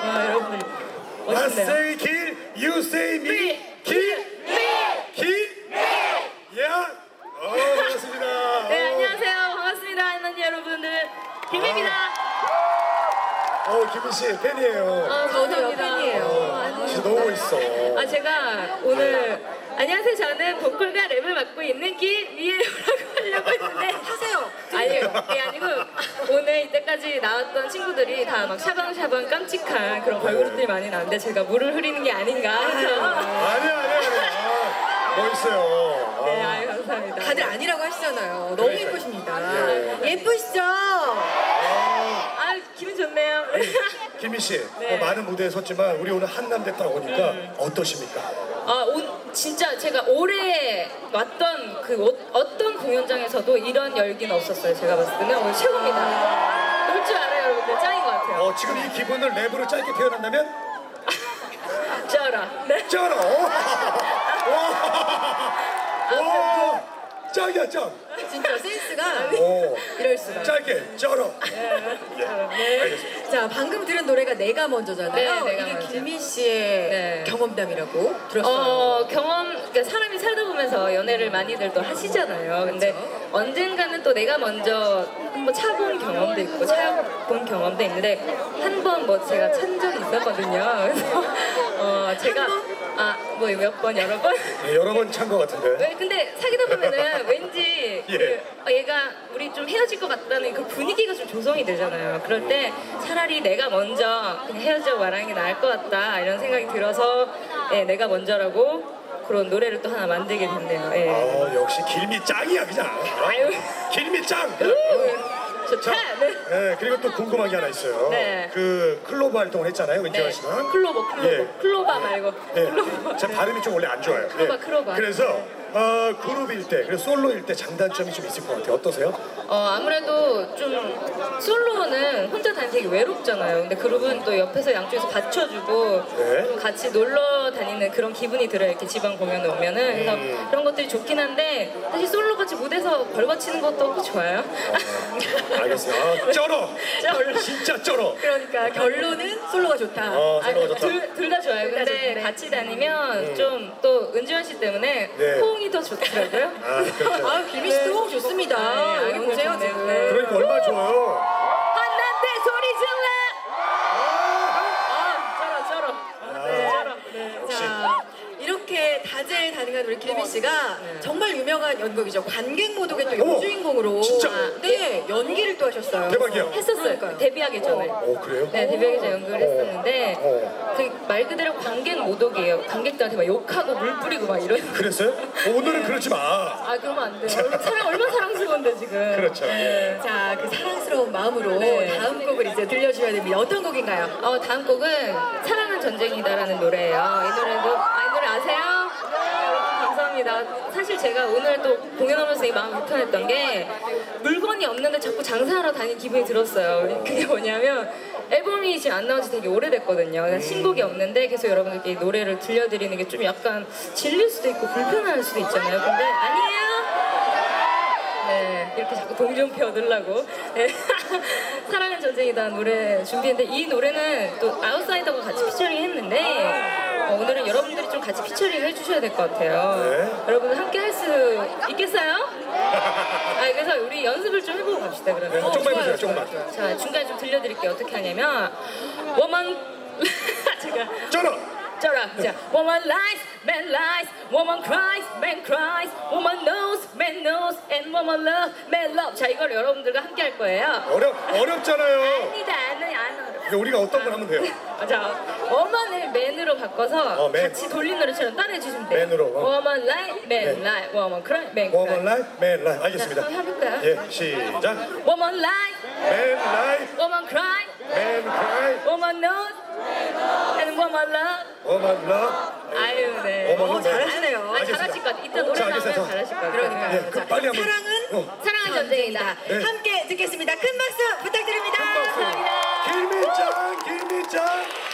여러분들 I 멋있네요. say kill, you say me. kill, kill. Yeah. 반갑습니다. 네, 안녕하세요. 반갑습니다. 한남 여러분들. 김입니다. 김민 씨 팬이에요. 저도 팬이에요. 진짜 너무 멋있어. 제가 오늘 안녕하세요. 저는 보컬과 랩을 맡고 있는 김미애라고 하려고 했는데 하세요. 아니요, 그게 아니고 오늘 이때까지 나왔던 친구들이 다 막 샤방샤방 깜찍한 그런 걸그룹들이 많이 나왔는데 제가 물을 흐리는 게 아닌가 해서 아니야. 멋있어요. 네, 아유 감사합니다. 다들 아니라고 하시잖아요. 너무 예쁘십니다. 예쁘시죠? 기분 좋네요. 김민 씨, 네. 많은 무대에 섰지만 우리 오늘 한남 됐다 오니까 어떠십니까? 진짜 제가 올해 왔던 어떤 공연장에서도 이런 열기는 없었어요. 제가 봤을 때는 오늘 최고입니다. 놀 줄 알아요, 여러분들. 짱인 것 같아요. 지금 이 기분을 랩으로 짧게 표현한다면? 쩔어. 네. 쩔어! 와! 짱이야, 짱! 진짜 센스가 오. 이럴 수가. 짧게, 쩔어! 네. 알겠습니다. 자, 방금 들은 노래가 내가 먼저잖아요. 네, 내가 이게 먼저. 김민 씨의 네. 경험담이라고 들었어요. 그러니까 사람이 살다 보면서 연애를 많이들 또 하시잖아요. 근데 언젠가는 또 내가 먼저 한번 차본 경험도 있고 차본 경험도 있는데 한 번 제가 찬 적이 있었거든요. 그래서 제가 몇 번 여러 번 네, 여러 번 찬 것 같은데. 근데 사귀다 보면은 왠지 얘가 우리 좀 헤어질 것 같다는 그 분위기가 좀 조성이 되잖아요. 그럴 때 차라리 내가 먼저 그냥 헤어지자고 말하는 게 나을 것 같다 이런 생각이 들어서 내가 먼저라고 그런 노래를 또 하나 만들게 됐네요. 역시 길미 짱이야 그냥. 아유. 길미 짱. 좋다. 네, 그리고 또 궁금한 게 하나 있어요. 네. 그 클로버 활동을 했잖아요, 은지원 씨는. 클로바 말고. 제 발음이 좀 원래 안 좋아요. 클로바. 그래서 그룹일 때, 그리고 솔로일 때 장단점이 좀 있을 것 같아요. 어떠세요? 아무래도 좀 솔로는 혼자 다니기 되게 외롭잖아요. 근데 그룹은 또 옆에서 양쪽에서 받쳐주고 좀 같이 놀러 다니는 그런 기분이 들어요. 이렇게 지방 공연에 오면은. 그래서 그런 것들이 좋긴 한데 사실 솔로 같이 무대에서 벌받치는 것도 좋아요. 알겠어요. 쩔어! 진짜 쩔어! 그러니까 결론은 솔로가 좋다. 솔로가 좋다. 둘 다 좋아요. 근데 같이 다니면 좀 또 은지원 씨 때문에 호응이 더 좋더라고요. 그렇죠. 김민 씨도 호응 좋습니다. 네, 보세요 좋네요. 지금. 그러니까 얼마나 좋아요. 한남대 소리 질러! 쩔어. 자, 이렇게 다재다능한 우리 김민 씨가 정말 유명한 연극이죠. 관객모독의 또 여주인공으로 진짜? 연기를 또 하셨어요. 대박이요. 했었어요. 그러니까요. 데뷔하기 전에. 그래요? 네, 데뷔하기 전에 연극을 했었는데 말 그대로 관객 모독이에요. 관객들한테 막 욕하고 물 뿌리고 막 이런. 그랬어요? 오늘은 그러지 마. 그러면 안 돼요. 얼마나 사랑스러운데 지금. 그렇죠. 자, 그 사랑스러운 마음으로 다음 곡을 이제 들려주셔야 됩니다. 어떤 곡인가요? 다음 곡은 사랑은 전쟁이다라는 노래예요. 이 노래 아세요? 감사합니다. 사실 제가 오늘 또 공연하면서 이 마음 불편했던 게 물건이 없는데 자꾸 장사하러 다니는 기분이 들었어요. 그게 뭐냐면 앨범이 지금 안 나온 지 되게 오래됐거든요. 신곡이 없는데 계속 여러분들께 이 노래를 들려드리는 게 좀 약간 질릴 수도 있고 불편할 수도 있잖아요. 근데 아니에요. 네, 이렇게 자꾸 동정표 얻으려고. 네. 사랑은 전쟁이다 노래 준비했는데 이 노래는 또 아웃사이더가 같이 피처링 했는데 오늘은 여러분들이 좀 같이 피처링 해주셔야 될 것 같아요. 여러분들 함께 할 수 있겠어요? 그래서 우리 연습을 좀 해보고 갑시다 그러면. 조금만 해보세요, 조금만. 자, 중간에 좀 들려드릴게요. 어떻게 하냐면 woman 제가 쩔어! 자, woman lies, man lies, woman cries, man cries, woman knows, man knows, and woman love, man love. 자, 이걸 여러분들과 함께 할 거예요. 어렵잖아요. 아니다, 안 어려워. 그러니까 우리가 어떤 걸 하면 돼요? 자, woman을 man으로 바꿔서 man. 같이 돌린 노래처럼 따라해 주시면 돼요. man으로. woman lie, man lie, woman cry, man cry. Woman lie, man lie. 알겠습니다. 자, 한번 해볼까요? 예, 시작. woman lie, Man lie, woman cry, man cry, woman knows, and woman love. woman love. 아유, 네. woman love. 잘하시네요. 잘하실 것 같아요. 이따 노래 자, 나오면 알겠어요. 잘하실 것 같아요. 그러니까요. 예, 그 빨리 한번. 사랑은 전쟁이다. 함께 듣겠습니다. 큰 박수 부탁드립니다. 감사합니다. 길미짱, 길미짱.